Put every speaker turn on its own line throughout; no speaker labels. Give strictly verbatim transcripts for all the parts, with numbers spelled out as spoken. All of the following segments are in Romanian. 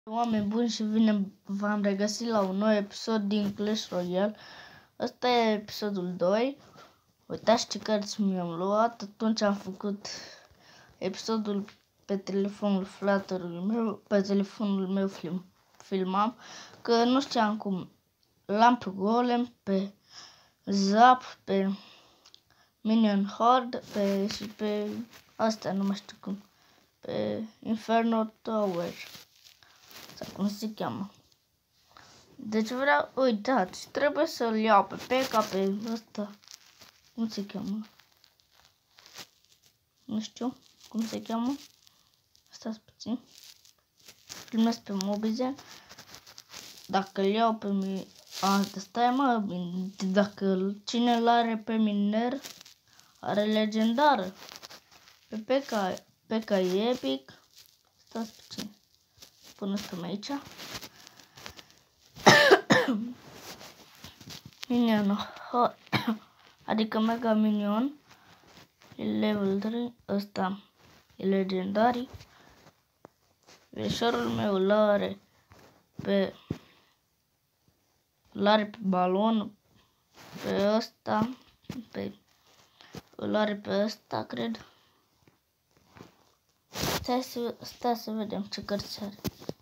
Oameni buni și bine v-am regăsit la un nou episod din Clash Royale. Ăsta e episodul doi. Uitați ce cărți mi-am luat. Atunci am făcut episodul pe telefonul flatterului meu. Pe telefonul meu film, filmam. Că nu știam cum. L-am pe Golem, pe Zap, pe Minion Horde, pe, și pe astea, nu mai știu cum. Pe Inferno Tower. Sau cum se cheamă. Deci vreau, uitați, trebuie să-l iau pe P.E.K.K.A, pe ăsta. Cum se cheamă? Nu știu cum se cheamă. Stați puțin. Filmez pe Mobizen. Dacă îl iau pe mine... A, stai mă, dacă cine îl are pe miner, are legendară. Pe P.E.K.K.A, P.E.K.K.A e epic. Stați puțin. Până stăm aici. Minion, adică Mega Minion, e level trei, ăsta e legendary. Veșorul meu îl are pe, îl are pe balon, pe ăsta, pe, îl are pe ăsta, cred. Stai să, stai să vedem ce cărți are.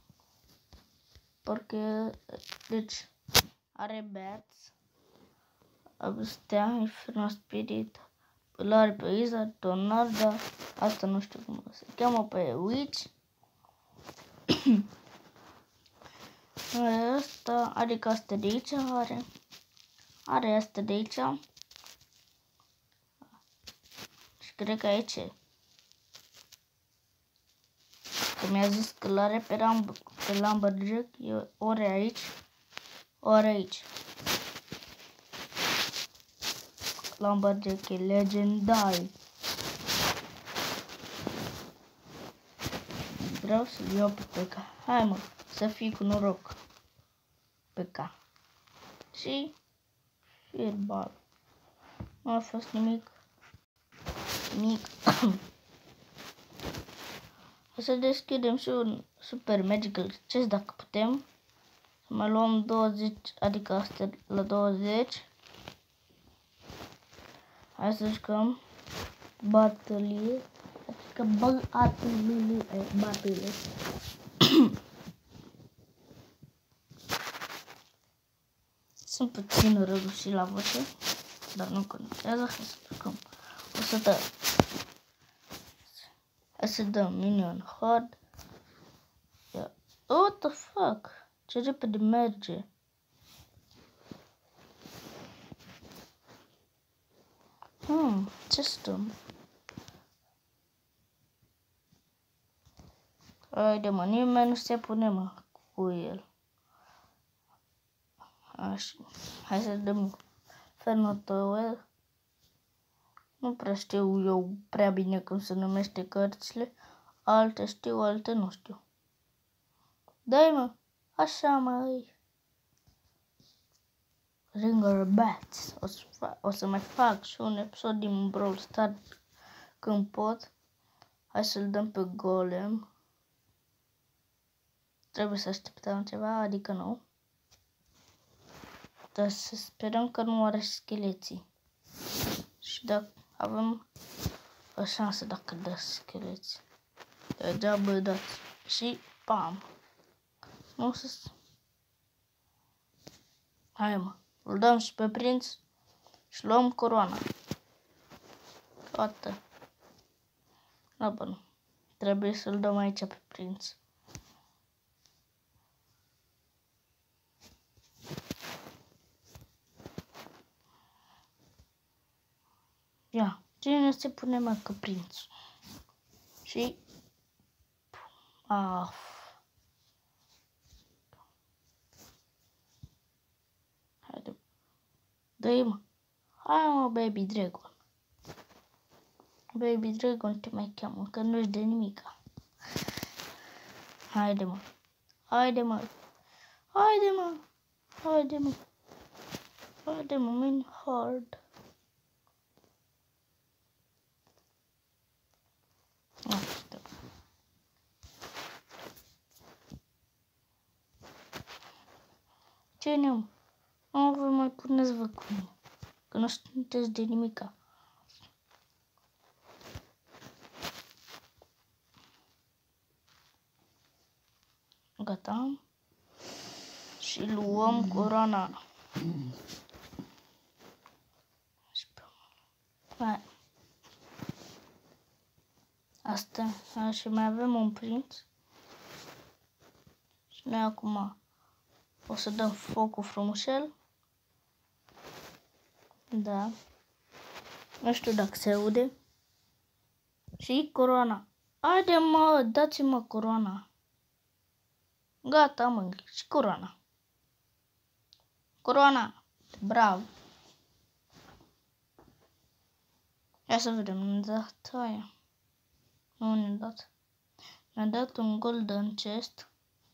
Porque, deci, are Bats. Stea, Inferno Spirit, îl are pe Iza, Tornada, asta nu știu cum se cheamă, pe Witch. Are asta, adică asta de aici are, are asta de aici. Și cred că aici e. Că mi-a zis că l-are pe, pe Lumberjack, e ori aici, ori aici. Lumberjack e legendar. Vreau să-l iau pe P.E.K.K.A. Hai mă, să fii cu noroc. P.E.K.K.A. Și Fireball. Nu a fost nimic. Nimic. O să deschidem și un Super Magical Chest dacă putem. Să mai luăm douăzeci, adică astea la douăzeci. Hai să jucăm Battle, adică Battle, Battle. Sunt puțin răgușit la voce, dar nu contează. Hai să jucăm. O să dăm. Hai să dăm Minion Horde. Yeah. What the fuck? Ce repede merge. Hmm, ce stăm? Haide mă, nimeni nu se pune mă cu el. Așa. Hai să dăm Inferno Tower. Nu prea știu eu prea bine cum se numește cărțile. Alte știu, alte nu știu. Dai mă, așa mai. Ringer Bats. O să, o să mai fac și un episod din Brawl Stars când pot. Hai să-l dăm pe Golem. Trebuie să așteptăm ceva, adică nu. Dar să sperăm că nu are scheleții. Și dacă avem o șansă dacă dă scheleții. Degeaba dați. Și pam. Nu să... Hai mă. Îl dăm și pe prinț. Și luăm coroana. Toată. Da, bă, nu. Trebuie să-l dăm aici pe prinț. Ia, cine se pune mă că prințul? Și... Ah. Haide. Dă-i mă. Hai mă, Baby Dragon. Baby Dragon te mai cheamă, că nu-și de nimica. Haide mă. Haide mă. Haide mă. Haide mă. Haide mă, Minion Horde. Cine? Nu vă mai puneți vă cu mine, că nu sunteți de nimica. Gata. Și luăm coroana. Hai. Asta. Și mai avem un prinț. Și noi acum o să dăm focul frumușel. Da. Nu știu dacă se aude. Și coroana. Haide mă, dați-mă coroana. Gata mă, și coroana. Coroana. Bravo. Ia să vedem, ne-a dat aia. Nu ne-a dat. Ne-a dat un golden chest.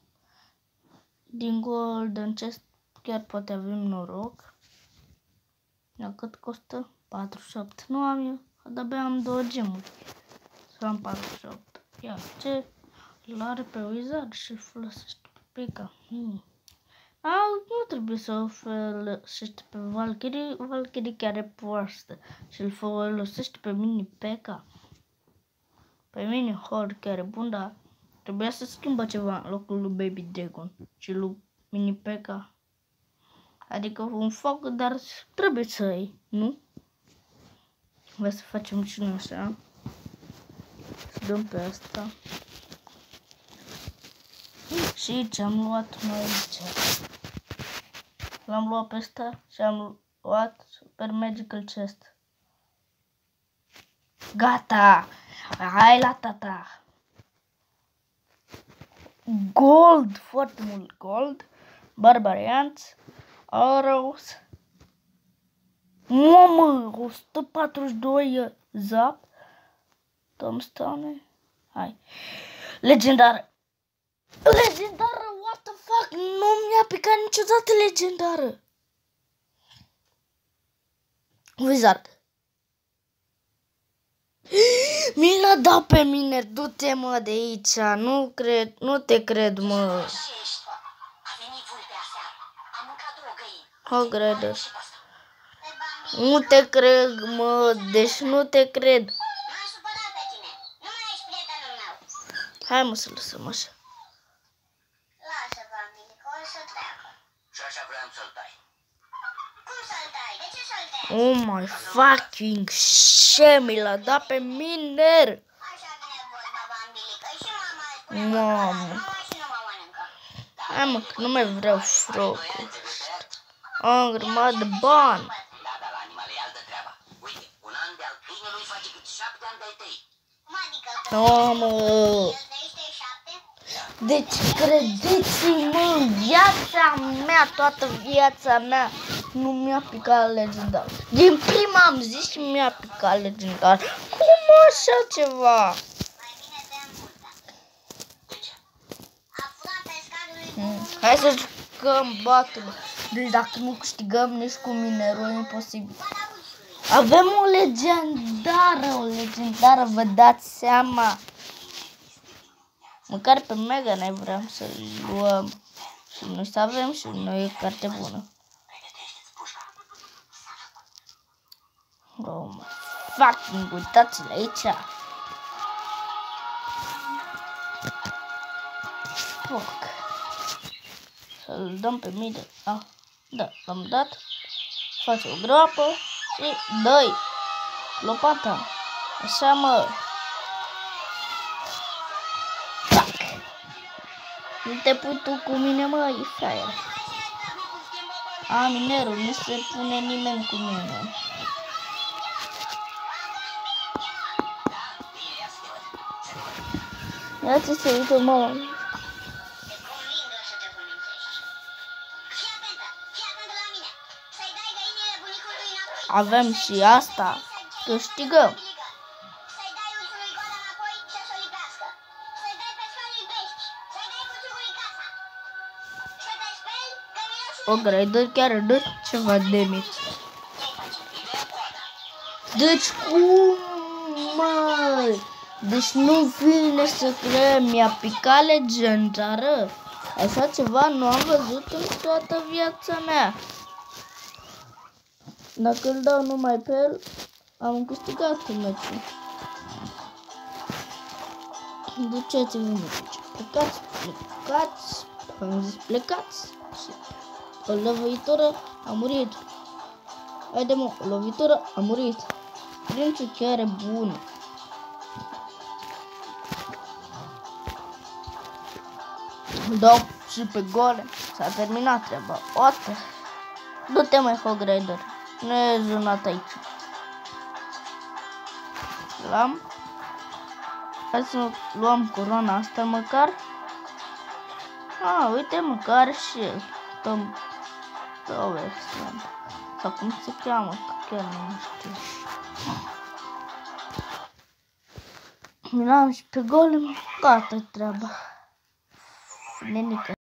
Din golden chest chiar poate avem noroc. La cât costă? patruzeci și opt. Nu am eu, de-abia am două gemuri. Să am patruzeci și opt. Ia, ce? L-are pe wizard și folosește pe pica. Hmm. A, nu trebuie să o folosești pe Valkyrie. Valkyrie chiar e proastă. Și îl folosește pe mini P.E.K.K.A. Pe mini Horde chiar e bun, dar trebuia să schimbă ceva în locul lui Baby Dragon și lui mini P.E.K.K.A. Adică un foc, dar trebuie să iei, nu? Hai să facem și noi așa. Să dăm pe asta. Și ce am luat noi aici? L-am luat pe ăsta și am luat Super Magical Chest. Gata! Hai la tata! Gold! Foarte mult gold. Barbarians. Arrows. Mamă! o sută patruzeci și doi zap. Tombstone. Hai. Legendară. Legendară! What the fuck? Nu mi-a picat niciodată legendară. Wizard. Mi l-a dat pe mine. Du-te mă de aici. Nu cred, nu te cred, mă. O cred. Nu te cred, mă. Deci nu te cred. Hai mă să lăsăm așa.
Lasă, bambini, că o să treacă. Și așa vreau să-l tai. Cum să-l tai? De ce să-l tai?
Oh my fucking shit, mi l-a dat pe mine.
Așa vine vorba, bambini, că și mama spune
Mamă.
mama și nu mă mănâncă.
Hai mă, că nu mai vreau frocul. Am o grămadă de bani.
Da, dar la animale e altă treaba. Uite, un an de al câinelui face cât șapte ani de-ai tăi. Cum adică?
Mamă.
El trăiește șapte?
Deci credeți-mă, în viața mea, toată viața mea, nu mi-a picat legendar. Din prima am zis și mi-a picat legendar. Cum așa ceva?
Mai bine dăm multa. De ce? Afla pescarului
Hmm. Hai să jucăm battle. Deci dacă nu câștigăm nici cu minerul, e imposibil. Avem o legendară, o legendară, vă dați seama. Măcar pe Mega ne vreau să luăm. Și noi să avem și noi e carte bună. Oh my fucking, uitați-l aici. Foc. Să-l dăm pe mine. Ah, da, l-am dat. Face o groapă și dă-i lopata. Așa mă. Tac. Nu te pui tu cu mine, mă, e fraier. A, minerul, nu se pune nimeni cu mine. Ia ce se uită, mă. Avem și asta. Câștigăm.
Să-i dai urțului coada înapoi și să o lipească. Să-i dai pescarului pești. Să-i dai buciugului casa. Să te speli că mirosul...
O grader chiar dă ceva de mic. Deci cum, măi? Deci nu vine să cred, mi-a picat legendară. Așa ceva nu am văzut în toată viața mea. Dacă îl dau numai pe el, am câștigat meciul. Duceți-vă, meciul. Plecați, plecați. Am zis plecați. Și o lovitură a murit. Haide mă, o lovitură a murit. Prințul chiar e bun. Dau și pe gole. S-a terminat treaba. Oată. Du-te mai, Hog Rider. Nu e zonat aici. L-am. Hai să luăm coroana asta măcar. Ah, uite măcar și el. Tom Towersland. Sau cum se cheamă, că chiar nu știu. L-am și pe golem. Gata treaba. Nenică.